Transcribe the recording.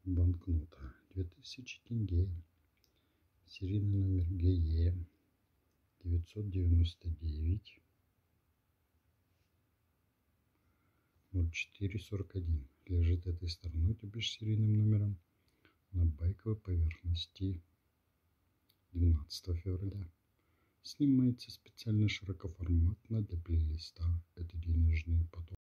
банкнота 2000 тенге, серийный номер ГЕ 999 0441, лежит этой стороной, то бишь серийным номером, на байковой поверхности 12 февраля. Снимается специально широкоформатно для плейлиста. Это денежные потоки.